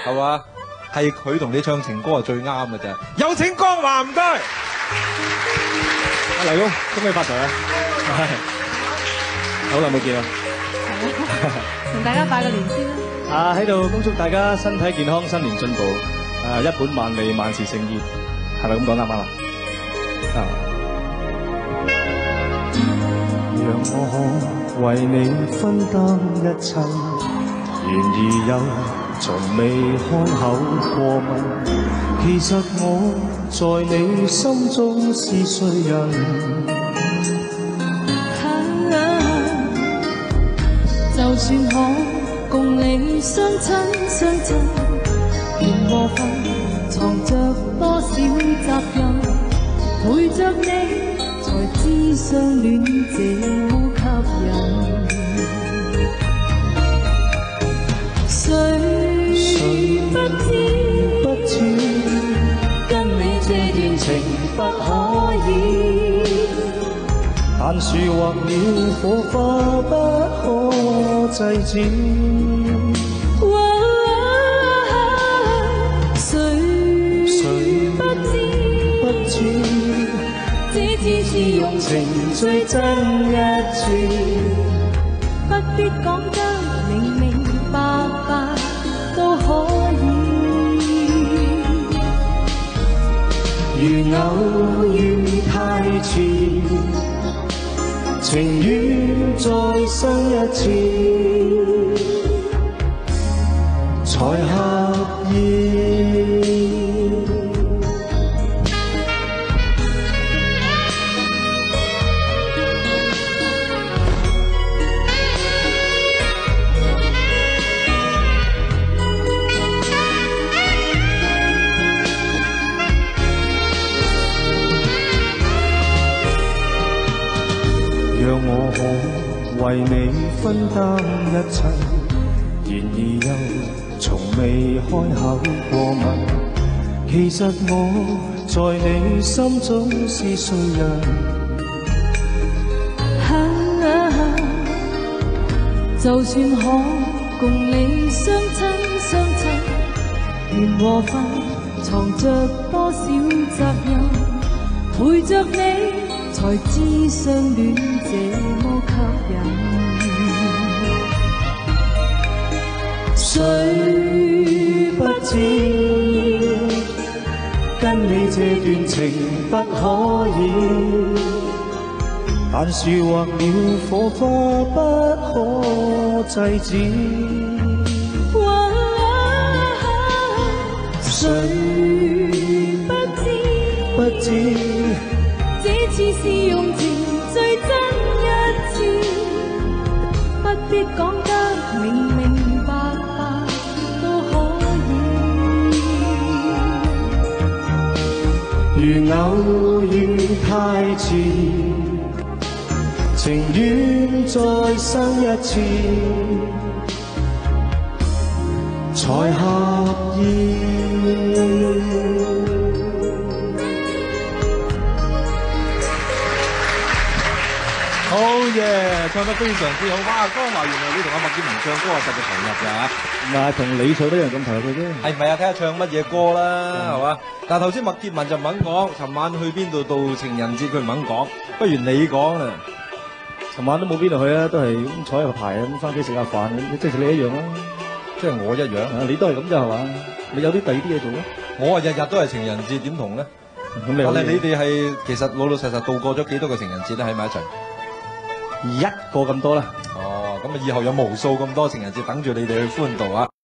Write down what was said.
係嘛？係佢同你唱情歌係最啱嘅啫。有請江華，唔該。 阿黎公，恭喜發財啊！好耐冇見啦。 同大家拜個年先啦。 喺度恭祝大家身體健康，新年進步。一本萬利，萬事勝意，係咪咁講啱唔啱啊？讓我可為你分擔一切，然而又從未開口過問。其實我在你心中是誰人？ 就算可共你相親相襯，緣和份藏着多少責任，陪着你才知相戀這麼吸引。誰不知跟你這段情不可以， 但樹劃了火花不可制止。 誰不知這次是用情最真一次，不必講得明明白白都可以。 如偶遇太遲，情願再生一次，才合意。讓我可為你分擔一切，然而又從未開口過問。其實我在你心中是誰人？ 就算可共你相親相襯，緣和份藏着多少責任，陪着你才知相戀這麼吸引。 誰不知跟你這段情不可以，但樹劃了火花不可制止。 誰不知這次是用情最真一次，不必講得明明白白都可以。 如偶遇太遲，情願再生一次，才合意。 好嘢，唱得非常之好。哇，江華，原來你同阿麥潔文唱歌係特別投入㗎嚇。 唔係同你唱都一樣咁投入嘅啫。 係咪啊？睇下唱乜嘢歌啦，係嘛？但係頭先麥潔文就唔肯講，尋晚去邊度度情人節佢唔肯講，不如你講啦。 尋晚都冇邊度去啊，都係咁坐喺度排咁翻屋企食下飯，即係你一樣啦。 即係我一樣， 你都係咁啫係嘛？你有啲第二啲嘢做咧？ 我日日都係情人節，點同咧？但係你哋係其實老老實實度過咗幾多個情人節咧？喺埋一齊一個咁多啦。 哦，咁啊以後有無數咁多情人節等住你哋去歡度啊！